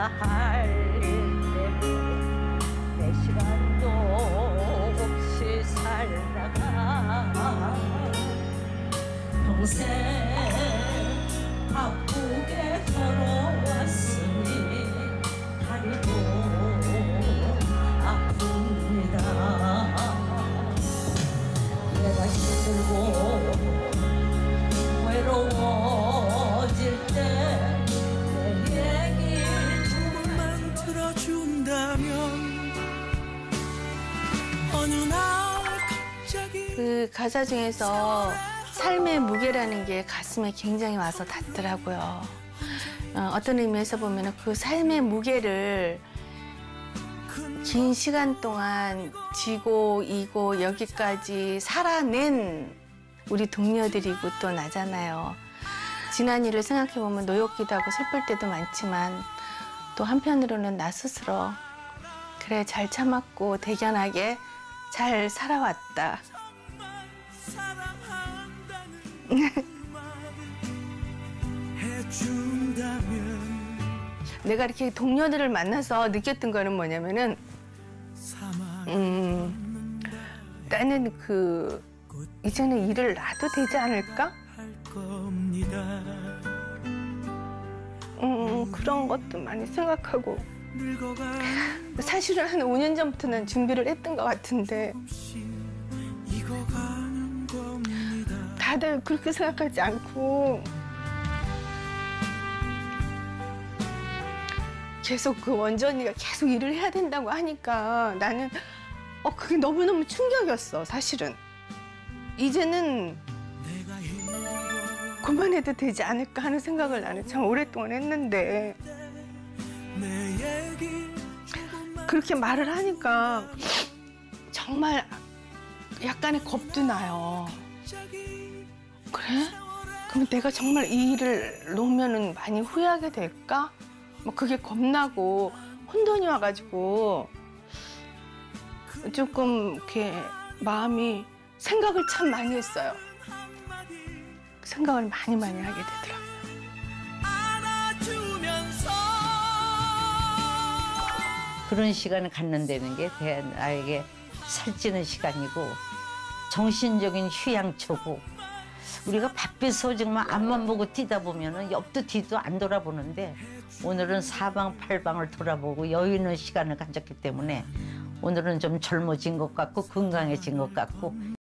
할 일 때문에 내 시간도 없이 살다가 평생 바쁘게 살아왔으니 다리도 아픕니다. 내가 힘들고 외로워질 때 내 얘기 조금만 들어준다면 어느 날 갑자기 그 가사 중에서 삶의 무게라는 게 가슴에 굉장히 와서 닿더라고요. 어떤 의미에서 보면 그 삶의 무게를 긴 시간 동안 지고 이고 여기까지 살아낸 우리 동료들이고 또 나잖아요. 지난 일을 생각해보면 노엽기도 하고 슬플 때도 많지만 또 한편으로는 나 스스로 그래 잘 참았고 대견하게 잘 살아왔다. 내가 이렇게 동료들을 만나서 느꼈던 거는 뭐냐면은 나는 이제는 일을 놔도 되지 않을까? 그런 것도 많이 생각하고 사실은 한 5년 전부터는 준비를 했던 것 같은데 다들 그렇게 생각하지 않고 계속 그 원전이가 계속 일을 해야 된다고 하니까 나는 그게 너무너무 충격이었어, 사실은. 이제는 그만해도 되지 않을까 하는 생각을 나는 참 오랫동안 했는데 그렇게 말을 하니까 정말 약간의 겁도 나요. 그래? 그럼 내가 정말 이 일을 놓으면은 많이 후회하게 될까? 뭐 그게 겁나고 혼돈이 와가지고 조금 이렇게 마음이 생각을 참 많이 했어요. 생각을 많이 하게 되더라고요. 그런 시간을 갖는다는 게 나에게 살찌는 시간이고 정신적인 휴양처고 우리가 바삐서 정말 앞만 보고 뛰다 보면은 옆도 뒤도 안 돌아보는데 오늘은 사방팔방을 돌아보고 여유 있는 시간을 가졌기 때문에 오늘은 좀 젊어진 것 같고 건강해진 것 같고